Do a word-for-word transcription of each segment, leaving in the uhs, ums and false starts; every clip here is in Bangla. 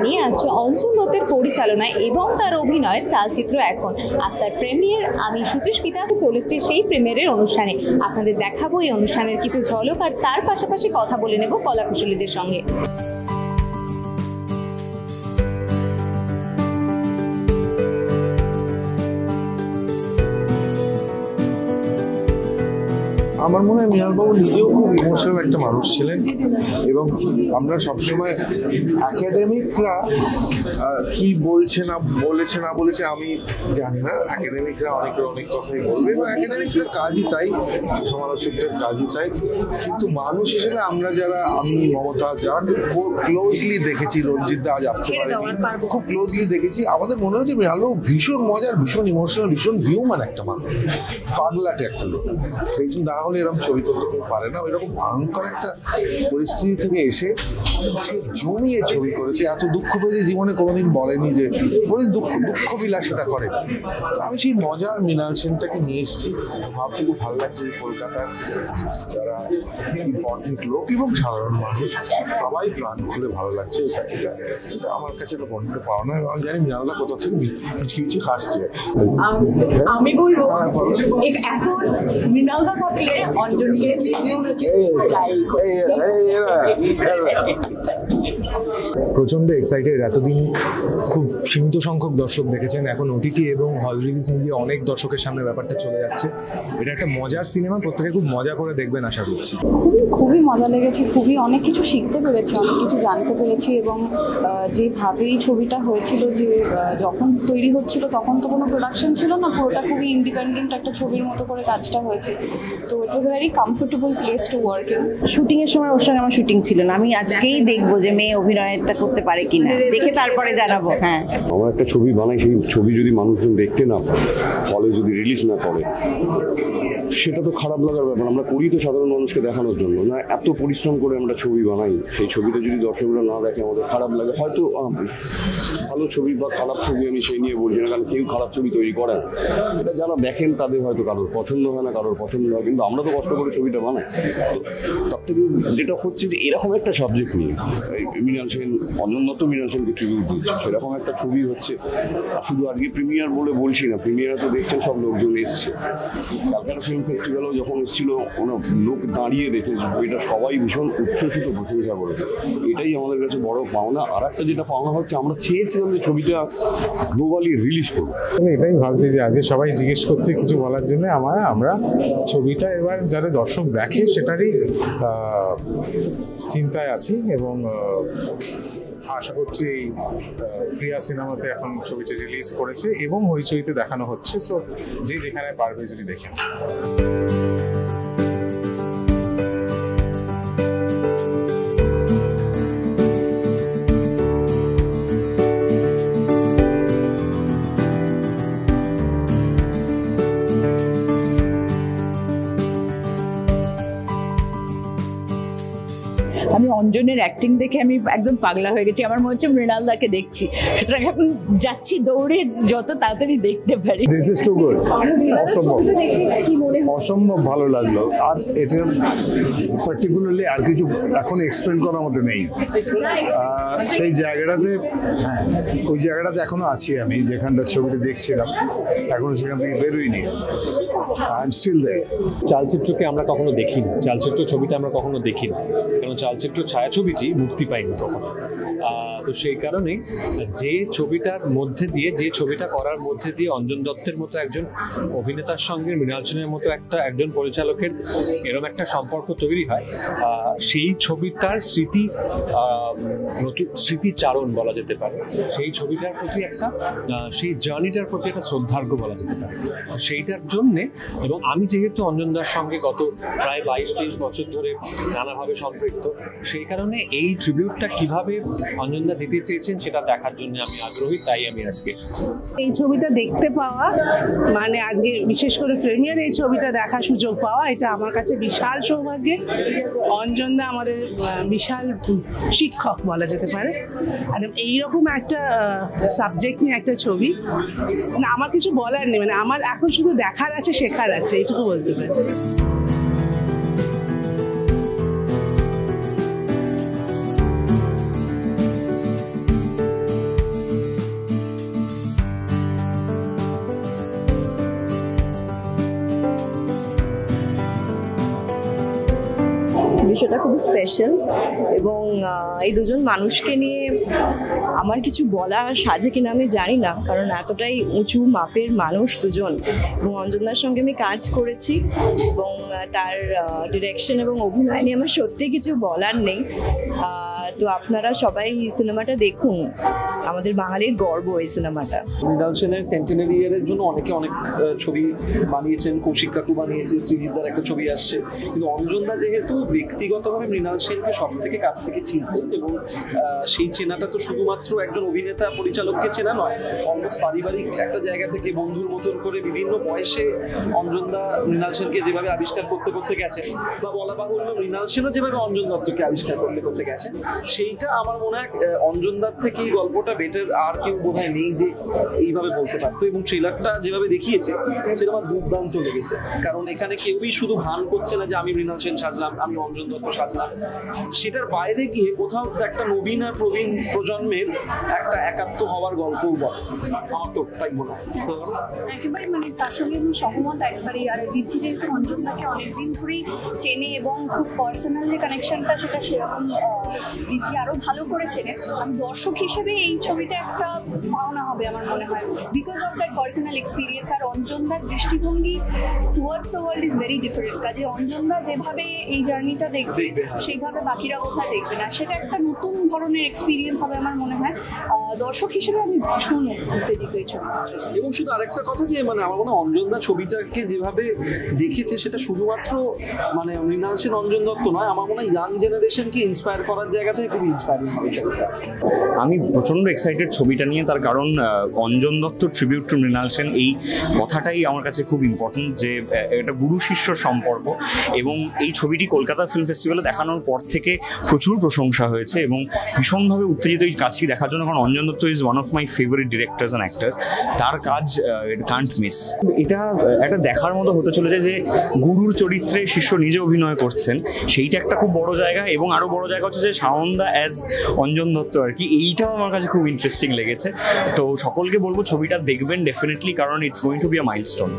নিয়ে আসছে অঞ্জন দত্তের পরিচালনায় এবং তার অভিনয় চালচিত্র এখন। আজ তার প্রিমিয়ার। আমি সুচিস্মিতা চলেছি সেই প্রিমিয়ারের অনুষ্ঠানে। আপনাদের দেখাবো এই অনুষ্ঠানের কিছু ঝলক, আর তার পাশাপাশি কথা বলে নেব কলাকুশলীদের সঙ্গে। আমার মনে হয় মৃণালবাবু নিজেও খুব ইমোশনাল একটা মানুষ ছিলেন, এবং আমরা সবসময় একাডেমিকরা কি বলছে না বলেছে না বলেছে আমি জানি না, একাডেমিকরা অনেকে অনেক কথাই বলবে এবং একাডেমিক্সের কাজই তাই, সমালোচকদের কাজই তাই, কিন্তু মানুষ হিসেবে আমরা যারা, আমি মমতা যান খুব ক্লোজলি দেখেছি, রঞ্জিত দা আজ আসতে পারেনি, খুব ক্লোজলি দেখেছি, আমাদের মনে হচ্ছে মৃণালবাবু ভীষণ মজার, ভীষণ ইমোশনাল, ভীষণ হিউম্যান একটা মানুষ, পাগলাটে একটা লোক। সেই জন্য না হলে এরকম ছবি করতে কেউ পারে না। ওইরকম ভয়ঙ্কর একটা পরিস্থিতি থেকে এসে সে জমিয়ে ছবি করেছে। এত দুঃখ পেয়েছে জীবনে কোনোদিন বলেনি যে বলে দুঃখ দুঃখ বিলাসিতা করে। তো আমি সেই মজার মৃণাল সেনটাকে নিয়ে এসেছি। ভাবছি খুব ভালো লাগছে যে কলকাতার যারা ইম্পর্টেন্ট লোক এবং সাধারণ মানুষ সবাই প্রাণ খুলে ভালো লাগছে। এটা এটা আমার কাছে একটা বন্ধ পাওয়া না, এবং আমি জানি মৃণালদা কোথা থেকে মিচকি মিচকি হাসছে। আমি বলবো এখন মৃণালদা থাকলে অঞ্জনকে প্রচন্ড এক্সাইটেড। এতদিন খুব সীমিত সংখ্যক দর্শক দেখেছেন, এখন ওটিটি এবং হল রিলিজ মিলিয়ে অনেক দর্শকের সামনে ব্যাপারটা চলে যাচ্ছে। এটা একটা মজার সিনেমা, প্রত্যেকে খুব মজা করে দেখবেন আশা করছি। খুবই মজা লেগেছে, খুবই অনেক কিছু শিখতে পেরেছি, অনেক কিছু জানতে পেরেছি, এবং যেভাবে এই ছবিটা হয়েছিল, যে যখন তৈরি হচ্ছিল তখন তো কোনো প্রোডাকশন ছিল না, পুরোটা খুবই ইন্ডিপেন্ডেন্ট একটা ছবির মতো করে কাজটা হয়েছে। তো it was a very comfortable place to work in. Shooting এর সময় ওর সঙ্গে আমার শুটিং ছিল না, আমি আজকেই দেখবো যে মেয়ে অভিনয়টা করতে পারে কিনা, দেখে তারপরে জানাবো। হ্যাঁ, আমার একটা ছবি বানাই, সেই ছবি যদি মানুষজন দেখতে না পায়, হলে যদি রিলিজ না করে, সেটা তো খারাপ লাগার ব্যাপার। আমরা করি তো সাধারণ মানুষকে দেখানোর জন্য না, এত পরিশ্রম করে আমরা ছবি বানাই, সেই ছবিটা যদি দর্শকরা না দেখে আমাদের খারাপ লাগে। হয়তো ভালো ছবি বা খারাপ ছবি আমি সেই নিয়ে বলছি না, কারণ কেউ খারাপ ছবি তৈরি করে না, এটা যারা দেখেন তাদের হয়তো কারোর পছন্দ হয় না, কারোর পছন্দ হয়, কিন্তু আমরা তো কষ্ট করে ছবিটা বানাই। তার থেকে যেটা হচ্ছে যে এরকম একটা সাবজেক্ট নিয়ে মৃণাল সেন, অঞ্জন দত্ত মৃণাল সেনকে ট্রিবিউট দিচ্ছে, সেরকম একটা ছবি হচ্ছে। শুধু আজকে প্রিমিয়ার বলে বলছি না, প্রিমিয়ারে তো দেখছেন সব লোকজন এসছে। ক্যালকাটা ফিল্ম ফেস্টিভ্যালেও যখন এসেছিল কোনো লোক দাঁড়িয়ে দেখে এটা সবাই ভীষণ উচ্ছ্বসিত প্রশংসা করেছে। এটাই আমাদের কাছে বড় পাওনা। আর একটা যেটা পাওনা হচ্ছে, আমরা চেয়েছিলাম যে ছবিটা গ্লোবালি রিলিজ করবো। এটাই ভাবছি যে আজকে সবাই জিজ্ঞেস করছে কিছু বলার জন্য, আমার আমরা ছবিটা এবার যাতে দর্শক দেখে সেটারই চিন্তায় আছি, এবং আশা করছি এই প্রিয়া সিনেমাতে এখন ছবিটা রিলিজ করেছে এবং হইচইতে দেখানো হচ্ছে। সো যে যেখানে পারবে যদি দেখে। আমি অঞ্জনের অ্যাক্টিং দেখে আমি একদম পাগলা হয়ে গেছি, আমার মনে হচ্ছে মৃণালদাকে দেখছি। সুতরাং এখন যাচ্ছি দৌড়ে যত তাড়াতাড়ি দেখতে পারি। দিস ইজ টু গুড, অসম্ভব অসম্ভব ভালো লাগলো। আর এটা পার্টিকুলারলি আর কিছু এখন এক্সপ্লেন করার মতো নেই। সেই জায়গাটাতে, ওই জায়গাটাতে এখনো আছি আমি, যেখানটা ছবিটা দেখছিলাম, এখনো সেখান থেকে বেরোইনি। I am still there. চালচিত্রকে আমরা কখনো দেখিনি, চালচিত্র ছবিটা আমরা কখনো দেখিনি, কারণ চালচিত্র ছায়াছবিটি মুক্তি পায়নি কখনো। তো সেই কারণে যে ছবিটার মধ্যে দিয়ে, যে ছবিটা করার মধ্যে দিয়ে অঞ্জন দত্তের মতো একজন অভিনেতার সঙ্গে মৃণাল সেনের মতো একটা একজন পরিচালকের এরকম একটা সম্পর্ক তৈরি হয়, সেই ছবিটার স্মৃতি, নতুন স্মৃতিচারণ বলা যেতে পারে, সেই ছবিটার প্রতি একটা, সেই জার্নিটার প্রতি একটা শ্রদ্ধার্ঘ্য বলা যেতে পারে। তো সেইটার জন্যে, এবং আমি যেহেতু অঞ্জনদার সঙ্গে গত প্রায় বাইশ তেইশ বছর ধরে নানাভাবে সম্পৃক্ত, সেই কারণে এই ট্রিবিউটটা কিভাবে অঞ্জনদা দিতে চেয়েছেন সেটা দেখার জন্য আমি আগ্রহী, তাই আমি আজকে এসেছি। এই ছবিটা দেখতে পাওয়া মানে আজকে বিশেষ করে প্রিমিয়ার এই ছবিটা দেখার সুযোগ পাওয়া, এটা আমার কাছে বিশাল সৌভাগ্যের। অঞ্জনদা আমাদের বিশাল শিক্ষক বলা যেতে পারে, আর এইরকম একটা সাবজেক্ট নিয়ে একটা ছবি, মানে আমার কিছু বলার নেই, মানে আমার এখন শুধু দেখার আছে, শেখার আছে, এইটুকু বলতে পারি। বিষয়টা খুবই স্পেশাল এবং এই দুজন মানুষকে নিয়ে আমার কিছু বলা সাজে কিনা আমি জানি না, কারণ এতটাই উঁচু মাপের মানুষ দুজন। এবং অঞ্জনার সঙ্গে আমি কাজ করেছি এবং তার ডিরেকশন এবং অভিনয় নিয়ে আমার সত্যি কিছু বলার নেই। তো আপনারা সবাই সিনেমাটা দেখুন, আমাদের বাঙালির গর্ব এই সিনেমাটা। মৃণাল সেনের সেন্টিনারি ইয়ারের জন্য অনেকে অনেক ছবি বানিয়েছেন, কৌশিক কাকু বানিয়েছে, সৃজিতদার একটা ছবি আসছে, কিন্তু অঞ্জনদা যেহেতু ব্যক্তিগতভাবে মৃণাল সেনকে সব থেকে কাছ থেকে চিনতেন এবং সেই চেনাটা তো শুধুমাত্র একজন অভিনেতা পরিচালককে চেনা নয়, অলমোস্ট পারিবারিক একটা জায়গা থেকে বন্ধুর মতন করে বিভিন্ন বয়সে অঞ্জনদা মৃণাল সেনকে যেভাবে আবিষ্কার করতে করতে গেছেন, বা বলা বাহুল্য মৃণাল সেনও যেভাবে অঞ্জন দত্তকে আবিষ্কার করতে করতে গেছেন, সেইটা আমার মনে হয় অঞ্জনদার থেকে এই গল্পটা বেটার আর কেউ বোধহয় নেই যে এইভাবে বলতে পারতো। এবং ট্রেলারটা যেভাবে দেখিয়েছে সেটা আমার দুর্দান্ত লেগেছে, কারণ এখানে কেউই শুধু ভান করছে না যে আমি মৃণাল সেন সাজলাম, আমি অঞ্জন দত্ত সাজলাম, সেটার বাইরে গিয়ে কোথাও একটা নবীন আর প্রবীণ প্রজন্মের একটা একাত্ম হওয়ার গল্পও বলে, আমার তো তাই মনে হয়। একেবারে মানে তার সঙ্গে আমি সহমত একবারেই। আর ঋদ্ধি যেহেতু অঞ্জনদাকে অনেকদিন ধরেই চেনে এবং খুব পার্সোনাল যে কানেকশনটা সেটা সেরকম ঋদ্ধি আরও ভালো করে চেনে। আমি দর্শক হিসেবে এই ছবিটা একটা পাওনা হবে আমার মনে হয়, because of that personal experience. আর অঞ্জনদার দৃষ্টিভঙ্গি towards the world is very different. কাজে অঞ্জনদা যেভাবে এই জার্নিটা দেখবে সেইভাবে বাকিরা কোথায় দেখবে না, সেটা একটা নতুন ধরনের এক্সপিরিয়েন্স হবে আমার মনে হয়। দর্শক হিসেবে আমি ভীষণ উত্তেজিত এই ছবিটা। এবং শুধু আরেকটা কথা যে মানে আমার মনে হয় অঞ্জনদা ছবিটাকে যেভাবে দেখেছে সেটা শুধুমাত্র মানে মৃণাল সেন অঞ্জন দত্ত নয়, আমার মনে হয় ইয়াং জেনারেশনকে ইন্সপায়ার করার জায়গা থেকে খুব ইন্সপায়ারিং হবে ছবিটা। আমি প্রচণ্ড এক্সাইটেড ছবিটা নিয়ে, তার কারণ অঞ্জন দত্ত ট্রিবিউট টু মৃণাল সেন এই কথাটাই আমার কাছে খুব ইম্পর্টেন্ট, যে এটা গুরু শিষ্য সম্পর্ক। এবং এই ছবিটি কলকাতা ফিল্ম ফেস্টিভ্যালে দেখানোর পর থেকে প্রচুর প্রশংসা হয়েছে এবং ভীষণভাবে উত্তেজিত এই কাজটি দেখার জন্য, কারণ Anjan Dutt is one of my favourite directors and actors. তার কাজ কান্ট মিস। এটা একটা দেখার মতো হতে চলেছে যে গুরুর চরিত্রে শিষ্য নিজে অভিনয় করছেন, সেইটা একটা খুব বড় জায়গা। এবং আরও বড় জায়গা হচ্ছে যে শাওনদা অ্যাজ অঞ্জন দত্ত আর কি, এইটাও আমার কাছে খুব ইন্টারেস্টিং লেগেছে। তো সকলকে বলবো ছবিটা দেখবেন ডেফিনেটলি, কারণ it's going to be a milestone.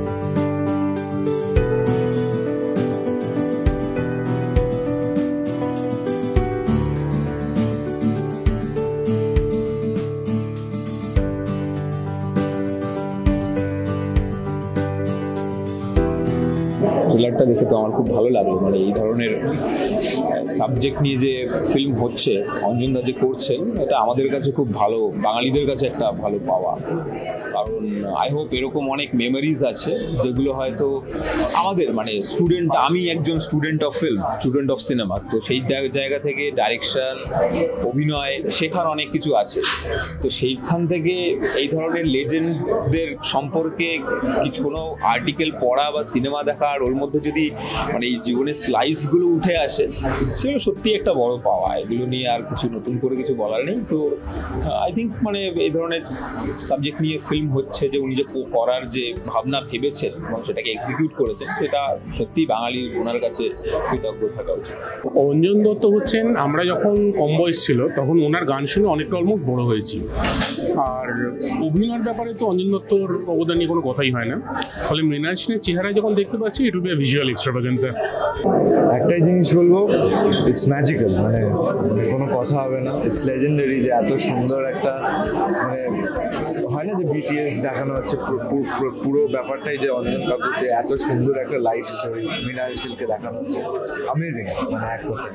ট্রেলারটা দেখে তো আমার খুব ভালো লাগলো। মানে এই ধরনের সাবজেক্ট নিয়ে যে ফিল্ম হচ্ছে, অঞ্জনদা যে করছেন, এটা আমাদের কাছে খুব ভালো, বাঙালিদের কাছে একটা ভালো পাওয়া। কারণ আই হোপ এরকম অনেক মেমোরিজ আছে যেগুলো হয়তো আমাদের মানে স্টুডেন্ট, আমি একজন student of film, student of cinema, তো সেই জায়গা থেকে ডাইরেকশন, অভিনয় শেখার অনেক কিছু আছে। তো সেইখান থেকে এই ধরনের লেজেন্ডদের সম্পর্কে কিছু কোনো আর্টিকেল পড়া বা সিনেমা দেখা, আর ওর মধ্যে যদি মানে এই জীবনের স্লাইসগুলো উঠে আসে, সেগুলো সত্যি একটা বড় পাওয়া। এগুলো নিয়ে আর কিছু নতুন করে কিছু বলার নেই। তো আই থিঙ্ক মানে এই ধরনের সাবজেক্ট নিয়ে ফিল্ম হচ্ছে, যে উনি যে করার যে ভাবনা ভেবেছেন এবং সেটাকে এক্সিকিউট করেছেন, সেটা সত্যি বাঙালির ওনার কাছে কৃতজ্ঞ থাকা উচিত। অঞ্জন দত্ত হচ্ছেন, আমরা যখন কম বয়স ছিল তখন ওনার গান শুনে অনেকটা অলমোস্ট বড় হয়েছি। আর অভিনয়ের ব্যাপারে তো অঞ্জন দত্তর অবদান নিয়ে কোনো কথাই হয় না। ফলে মৃণাল সেনের চেহারায় যখন দেখতে পাচ্ছি, it will be a visual extravaganza. একটাই জিনিস বলবো, ইটস ম্যাজিক্যাল, মানে কোনো কথা হবে না। ইটস লেজেন্ডারি যে এত সুন্দর একটা মানে হয় না যে বিটিএস দেখানো হচ্ছে, পুরো ব্যাপারটাই যে অঞ্জন কাপুর যে এত সুন্দর একটা লাইফ স্টোরি মৃণাল সেনকে দেখানো হচ্ছে, অ্যামেজিং মানে এক কথায়।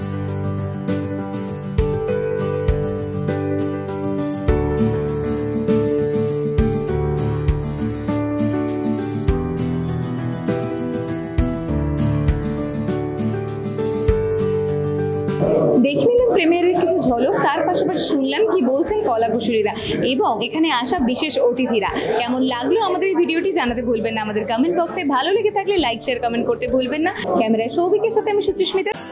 দেখে নিলাম প্রিমিয়ারের কিছু ঝলক, তার পাশাপাশি শুনলাম কি বলছেন কলাকুশলীরা এবং এখানে আসা বিশেষ অতিথিরা। কেমন লাগলো আমাদের এই ভিডিওটি জানাতে ভুলবেন না আমাদের কমেন্ট বক্সে। ভালো লেগে থাকলে লাইক শেয়ার কমেন্ট করতে ভুলবেন না। ক্যামেরায় সৌভিকের সাথে আমি সুচিস্মিতা।